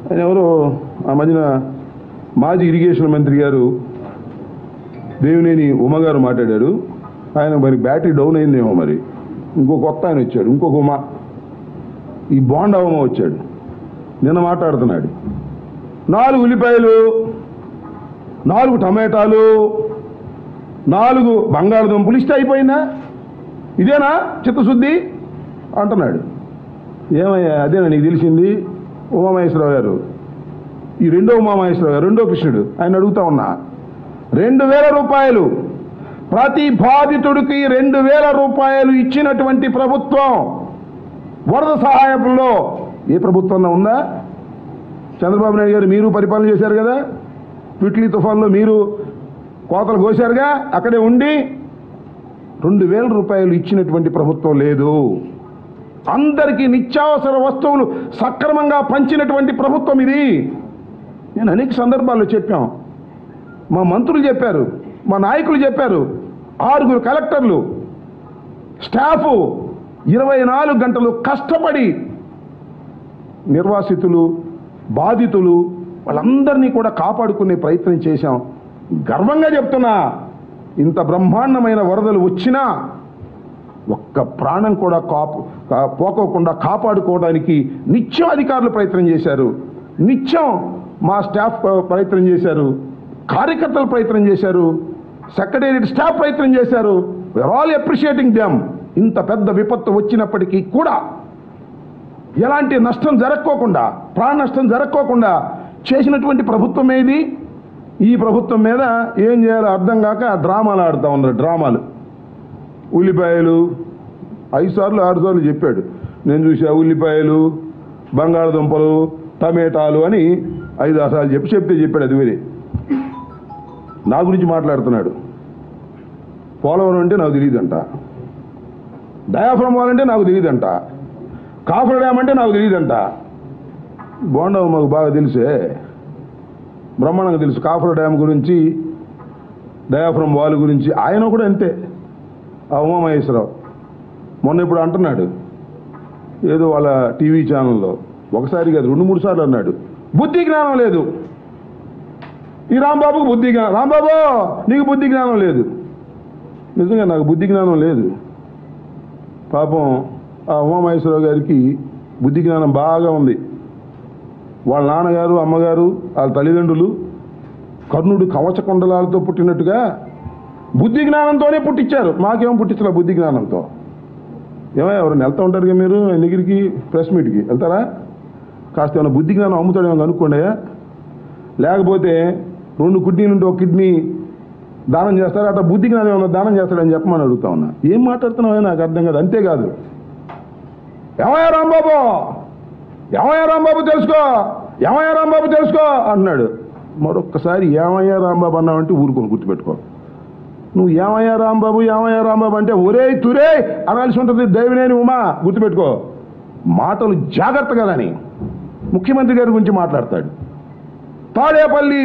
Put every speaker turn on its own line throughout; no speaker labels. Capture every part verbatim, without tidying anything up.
ఆయన ఎవరో ఆ మధ్యన మాజీ ఇరిగేషన్ మంత్రి గారు దేవినేని ఉమ గారు మాట్లాడారు. ఆయన మరి బ్యాటరీ డౌన్ అయిందేమో, మరి ఇంకో కొత్త ఆయన వచ్చాడు, ఇంకొక ఉమ, ఈ బాండా ఉమ వచ్చాడు, నిన్న మాట్లాడుతున్నాడు. నాలుగు ఉల్లిపాయలు, నాలుగు టమాటాలు, నాలుగు బంగాళదుంపలు ఇష్ట అయిపోయిందా? ఇదేనా చిత్తశుద్ధి అంటున్నాడు. ఏమయ్యా అదేనా నీకు తెలిసింది? ఉమామహేశ్వరరావు గారు, ఈ రెండో ఉమామహేశ్వరరావు గారు, రెండో కృష్ణుడు, ఆయన అడుగుతా ఉన్నా, రెండు వేల రూపాయలు ప్రతి బాధితుడికి రెండు వేల రూపాయలు ఇచ్చినటువంటి ప్రభుత్వం వరద సహాయంలో ఏ ప్రభుత్వంలో ఉందా? చంద్రబాబు నాయుడు గారు మీరు పరిపాలన చేశారు కదా, పిట్లీ తుఫాన్లో మీరు కోతలు కోశారుగా, అక్కడే ఉండి రెండు వేల రూపాయలు ఇచ్చినటువంటి ప్రభుత్వం లేదు. అందరికీ నిత్యావసర వస్తువులు సక్రమంగా పంచినటువంటి ప్రభుత్వం ఇది. నేను అనేక సందర్భాల్లో చెప్పాం, మా మంత్రులు చెప్పారు, మా నాయకులు చెప్పారు, ఆరుగురు కలెక్టర్లు స్టాఫ్ ఇరవై నాలుగు గంటలు కష్టపడి నిర్వాసితులు బాధితులు వాళ్ళందరినీ కూడా కాపాడుకునే ప్రయత్నం చేశాం. గర్వంగా చెప్తున్నా, ఇంత బ్రహ్మాండమైన వరదలు వచ్చినా ఒక్క ప్రాణం కూడా కాపు పోకోకుండా కాపాడుకోవడానికి నిత్యం అధికారులు ప్రయత్నం చేశారు, నిత్యం మా స్టాఫ్ ప్రయత్నం చేశారు, కార్యకర్తలు ప్రయత్నం చేశారు, సెక్రటేరియట్ స్టాఫ్ ప్రయత్నం చేశారు. We are all appreciating them. ఇంత పెద్ద విపత్తు వచ్చినప్పటికీ కూడా ఎలాంటి నష్టం జరక్కోకుండా, ప్రాణ నష్టం జరక్కోకుండా చేసినటువంటి ప్రభుత్వం ఏది? ఈ ప్రభుత్వం మీద ఏం చేయాలో అర్థం కాక డ్రామాలు ఆడుతూ ఉన్నారు. డ్రామాలు ఉల్లిపాయలు ఐదు సార్లు ఆరు సార్లు చెప్పాడు, నేను చూసా ఉల్లిపాయలు బంగాళదుంపలు టమేటాలు అని ఐదు ఆరు సార్లు చెప్పి చెప్తే చెప్పాడు. అది వేరే, నా గురించి మాట్లాడుతున్నాడు. పోలవరం అంటే నాకు తెలియదంట, డయాఫ్రమ్ వాల్ అంటే నాకు తెలియదంట, కాఫర్ డ్యామ్ అంటే నాకు తెలియదంట. బోండా మాకు బాగా తెలిసే, బ్రహ్మాండంగా తెలుసు కాఫర్ డ్యామ్ గురించి, డయాఫ్రమ్ వాల్ గురించి. ఆయన కూడా అంతే. ఆ ఉమామహేశ్వరరావు మొన్న ఇప్పుడు అంటున్నాడు ఏదో వాళ్ళ టీవీ ఛానల్లో, ఒకసారి కాదు రెండు మూడు సార్లు అన్నాడు, బుద్ధి జ్ఞానం లేదు ఈ రాంబాబుకు, బుద్ధి జ్ఞానం, రాంబాబు నీకు బుద్ధి జ్ఞానం లేదు. నిజంగా నాకు బుద్ధి జ్ఞానం లేదు. పాపం ఆ ఉమామహేశ్వరరావు గారికి బుద్ధి జ్ఞానం బాగా ఉంది. వాళ్ళ నాన్నగారు అమ్మగారు వాళ్ళ తల్లిదండ్రులు కర్ణుడు కవచకుండలాలతో పుట్టినట్టుగా బుద్ధి జ్ఞానంతోనే పుట్టించారు. మాకేమో పుట్టించలే బుద్ధి జ్ఞానంతో. ఏమో ఎవరైనా వెళ్తూ ఉంటారు కదా మీరు దగ్గరికి, ప్రెస్ మీట్కి వెళ్తారా? కాస్త ఏమైనా బుద్ధి జ్ఞానం అమ్ముతాడేమో అనుకోండి, లేకపోతే రెండు కిడ్నీలు ఉంటే ఒక కిడ్నీ దానం చేస్తారు, అట్లా బుద్ధి జ్ఞానం ఏమన్నా దానం చేస్తాడని చెప్పమని అడుగుతా ఉన్నా. ఏం మాట్లాడుతున్నావో నాకు అర్థం కాదు. అంతేకాదు, ఏమయ్యా రాంబాబు, ఏమయ్యా రాంబాబు తెలుసుకో, ఏమయ్యా రాంబాబు తెలుసుకో అన్నాడు. మరొక్కసారి ఏమయ్యా రాంబాబు అన్నావంటే ఊరుకొని గుర్తుపెట్టుకో. నువ్వు ఏమయ్యా రాంబాబు ఏమయ్యా రాంబాబు అంటే ఒరే తురే అనాల్సి ఉంటుంది. దేవినేని ఉమా గుర్తుపెట్టుకో. మాటలు జాగ్రత్తగా అని ముఖ్యమంత్రి గారి గురించి మాట్లాడతాడు. తాడేపల్లి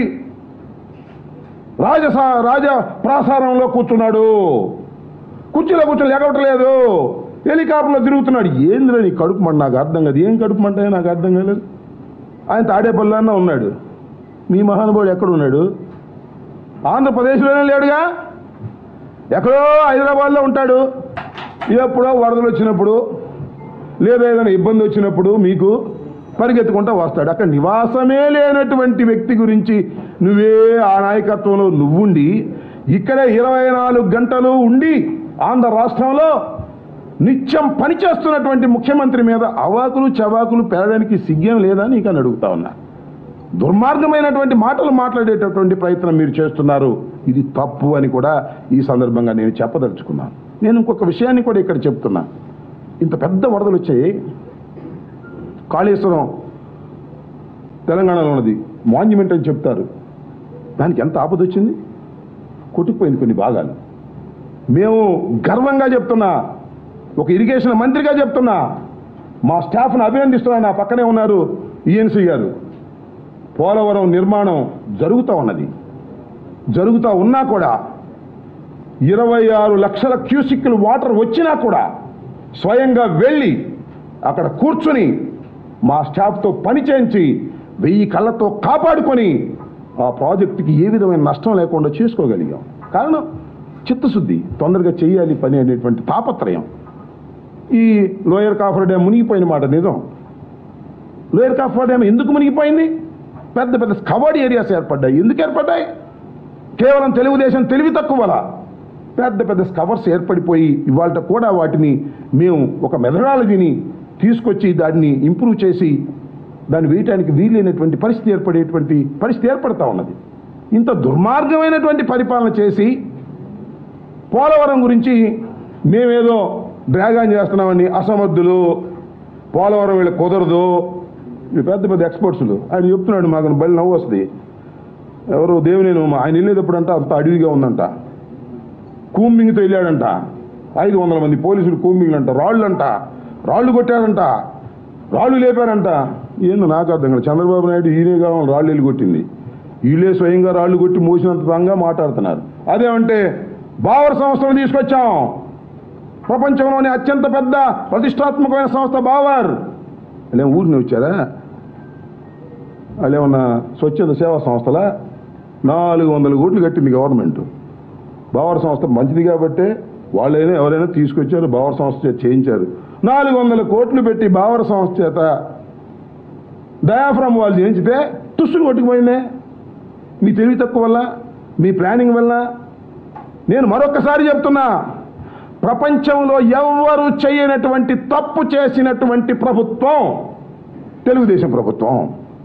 రాజసా రాజ ప్రాసారంలో కూర్చున్నాడు, కుర్చీలో కూర్చొని ఎగవట్లేదు, హెలికాప్టర్లో తిరుగుతున్నాడు. ఏంద్ర నీ కడుపు మంట? నాకు అర్థం కాదు. ఏం కడుపు మంట నాకు అర్థం కాలేదు. ఆయన తాడేపల్లి అన్న ఉన్నాడు. మీ మహానుభావుడు ఎక్కడున్నాడు? ఆంధ్రప్రదేశ్లోనే లేడుగా, ఎక్కడో హైదరాబాద్లో ఉంటాడు. ఎప్పుడో వరదలు వచ్చినప్పుడు లేదా ఏదైనా ఇబ్బంది వచ్చినప్పుడు మీకు పరిగెత్తుకుంటూ వస్తాడు. అక్కడ నివాసమే లేనటువంటి వ్యక్తి గురించి నువ్వే ఆ నాయకత్వంలో నువ్వుండి ఇక్కడ ఇరవై నాలుగు గంటలు ఉండి ఆంధ్ర రాష్ట్రంలో నిత్యం పనిచేస్తున్నటువంటి ముఖ్యమంత్రి మీద అవాకులు చవాకులు పెరగడానికి సిగ్గేం లేదా నీకు అని అడుగుతా ఉన్నా. దుర్మార్గమైనటువంటి మాటలు మాట్లాడేటటువంటి ప్రయత్నం మీరు చేస్తున్నారు. ఇది తప్పు అని కూడా ఈ సందర్భంగా నేను చెప్పదలుచుకున్నాను. నేను ఇంకొక విషయాన్ని కూడా ఇక్కడ చెప్తున్నా. ఇంత పెద్ద వరదలు వచ్చాయి. కాళేశ్వరం తెలంగాణలో ఉన్నది, మాన్యుమెంట్ అని చెప్తారు. దానికి ఎంత ఆపద వచ్చింది, కొట్టుకుపోయింది కొన్ని భాగాలు. మేము గర్వంగా చెప్తున్నా, ఒక ఇరిగేషన్ మంత్రిగా చెప్తున్నా, మా స్టాఫ్ను అభినందిస్తున్నా. నా పక్కనే ఉన్నారు ఈఎన్సీ గారు. పోలవరం నిర్మాణం జరుగుతూ ఉన్నది. జరుగుతూ ఉన్నా కూడా ఇరవై ఆరు లక్షల క్యూసిక్లు వాటర్ వచ్చినా కూడా స్వయంగా వెళ్ళి అక్కడ కూర్చుని మా స్టాఫ్తో పని చేయించి వెయ్యి కళ్ళతో కాపాడుకొని ఆ ప్రాజెక్టుకి ఏ విధమైన నష్టం లేకుండా చేసుకోగలిగాం. కారణం చిత్తశుద్ధి, తొందరగా చేయాలి పని అనేటువంటి తాపత్రయం. ఈ లోయర్ కాఫర్ డ్యామ్ మునిగిపోయిన మాట నిజం. లోయర్ కాఫర్ డ్యామ్ ఎందుకు మునిగిపోయింది? పెద్ద పెద్ద కవర్డ్ ఏరియాస్ ఏర్పడ్డాయి. ఎందుకు ఏర్పడ్డాయి? కేవలం తెలుగుదేశం తెలివి తక్కువల పెద్ద పెద్ద కవర్స్ ఏర్పడిపోయి ఇవాళ కూడా వాటిని మేము ఒక మెథడాలజీని తీసుకొచ్చి దాన్ని ఇంప్రూవ్ చేసి దాన్ని వేయటానికి వీలైనటువంటి పరిస్థితి ఏర్పడేటువంటి పరిస్థితి ఏర్పడతా ఉన్నది. ఇంత దుర్మార్గమైనటువంటి పరిపాలన చేసి పోలవరం గురించి మేమేదో డ్రాగాన్ చేస్తున్నామని అసమర్థులు, పోలవరం వీళ్ళకి కుదరదు, పెద్ద పెద్ద ఎక్స్పర్ట్స్లు ఆయన చెప్తున్నాడు. మాకు బలి నవ్వు వస్తుంది. ఎవరు దేవినేని ఆయన వెళ్ళేటప్పుడు అంట అంత అడవిగా ఉందంట, కూంబింగ్తో వెళ్ళాడంట, ఐదు వందల మంది పోలీసులు కూంబింగ్లు అంట, రాళ్ళు అంట, రాళ్ళు కొట్టారంట, రాళ్ళు లేపారంట. ఏందో నాకు అర్థం కాదు. చంద్రబాబు నాయుడు ఈయనే కావాలి రాళ్ళు వెళ్ళి కొట్టింది, వీళ్ళే స్వయంగా రాళ్ళు కొట్టి మోసినంత తంగా మాట్లాడుతున్నారు. అదేమంటే బావర్ సంస్థను తీసుకొచ్చాం, ప్రపంచంలోని అత్యంత పెద్ద ప్రతిష్టాత్మకమైన సంస్థ బావర్. వాళ్ళేం ఊరిని వచ్చారా? వాళ్ళేమన్నా స్వచ్ఛంద సేవా సంస్థల నాలుగు వందల కోట్లు కట్టింది గవర్నమెంట్. బావర్ సంస్థ మంచిది కాబట్టే వాళ్ళైనా ఎవరైనా తీసుకొచ్చారు, బావర్ సంస్థ చేత చేయించారు. నాలుగు వందల కోట్లు పెట్టి బావర్ సంస్థ చేత డయాఫ్రమ్ వాళ్ళు చేయించితే టుస్సులు కొట్టుకుపోయిందే. మీ తెలివి తక్కువ వల్ల, మీ ప్లానింగ్ వల్ల. నేను మరొకసారి చెప్తున్నా, ప్రపంచంలో ఎవ్వరూ చేయనటువంటి తప్పు చేసినటువంటి ప్రభుత్వం తెలుగుదేశం ప్రభుత్వం.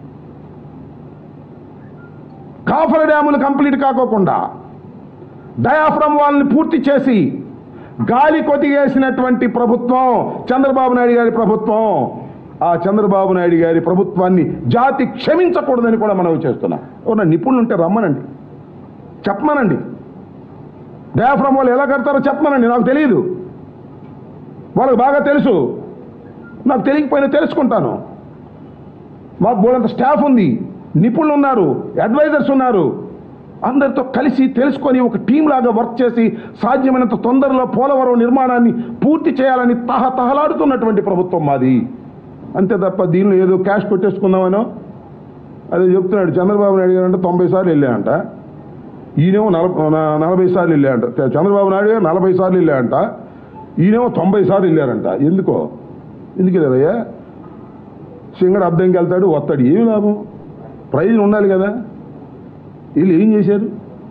కాఫర్ డ్యాములు కంప్లీట్ కాకోకుండా డయాఫ్రమ్ వాళ్ళని పూర్తి చేసి గాలి కొతిగేసినటువంటి ప్రభుత్వం చంద్రబాబు నాయుడు గారి ప్రభుత్వం. ఆ చంద్రబాబు నాయుడు గారి ప్రభుత్వాన్ని జాతి క్షమించకూడదని కూడా మనం చేస్తున్నాం. ఎవరన్నా నిపుణులు ఉంటే రమ్మనండి, చెప్పమనండి. డయాఫ్రమ్ వాళ్ళు ఎలా కడతారో చెప్పమనండి, నాకు తెలియదు. వాళ్ళకి బాగా తెలుసు, నాకు తెలియకపోయినా తెలుసుకుంటాను. మాకు బోలంత స్టాఫ్ ఉంది, నిపుణులు ఉన్నారు, అడ్వైజర్స్ ఉన్నారు. అందరితో కలిసి తెలుసుకొని ఒక టీం లాగా వర్క్ చేసి సాధ్యమైనంత తొందరలో పోలవరం నిర్మాణాన్ని పూర్తి చేయాలని తహతహలాడుతున్నటువంటి ప్రభుత్వం మాది. అంతే తప్ప దీనిలో ఏదో క్యాష్ కొట్టేసుకుందామనో అదే చెప్తున్నాడు. చంద్రబాబు నాయుడు గారు అంటే తొంభై సార్లు వెళ్ళాయంట, ఈయనేమో నలభై నలభై సార్లు వెళ్ళాయంట. చంద్రబాబు నాయుడు గారు నలభై సార్లు వెళ్ళాయంట, ఈయనేమో తొంభై సార్లు వెళ్ళారంట. ఎందుకో ఎందుకు వెళ్ళారయ్యా? సింగడు అద్దెంకి వెళ్తాడు, వస్తాడు, ఏమి లాభం? ప్రయోజనం ఉండాలి కదా. వీళ్ళు ఏం చేశారు?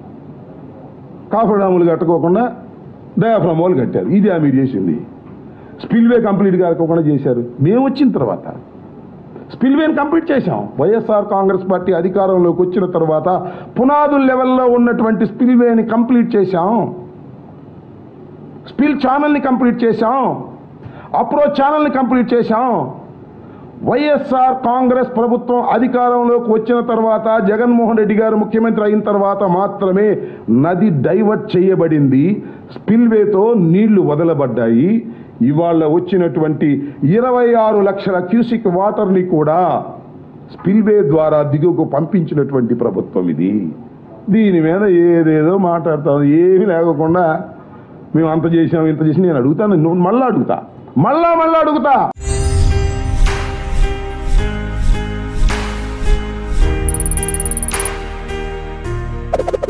కాఫర్ డ్యాములు కట్టుకోకుండా డయాఫ్రమ్ వాళ్ళు కట్టారు. ఇది మీరు చేసింది. స్పిల్వే కంప్లీట్ కాకోకుండా చేశారు. మేము వచ్చిన తర్వాత స్పిల్వేని కంప్లీట్ చేశాం. వైఎస్ఆర్ కాంగ్రెస్ పార్టీ అధికారంలోకి వచ్చిన తర్వాత పునాదుల లెవెల్లో ఉన్నటువంటి స్పిల్వేని కంప్లీట్ చేశాం, స్పిల్ ఛానల్ని కంప్లీట్ చేశాం, అప్రోచ్ ఛానల్ని కంప్లీట్ చేశాం. వైఎస్ఆర్ కాంగ్రెస్ ప్రభుత్వం అధికారంలోకి వచ్చిన తర్వాత జగన్మోహన్ రెడ్డి గారు ముఖ్యమంత్రి అయిన తర్వాత మాత్రమే నది డైవర్ట్ చేయబడింది, స్పిల్వేతో నీళ్లు వదలబడ్డాయి. ఇవాళ వచ్చినటువంటి ఇరవై ఆరు లక్షల క్యూసిక్ వాటర్ని కూడా స్పిల్వే ద్వారా దిగువకు పంపించినటువంటి ప్రభుత్వం ఇది. దీని మీద ఏదేదో మాట్లాడతాం, ఏమీ లేకుండా మేము అంత చేసాం ఇంత చేసి నేను అడుగుతాను. నువ్వు మళ్ళా అడుగుతా, మళ్ళా మళ్ళా అడుగుతా.
you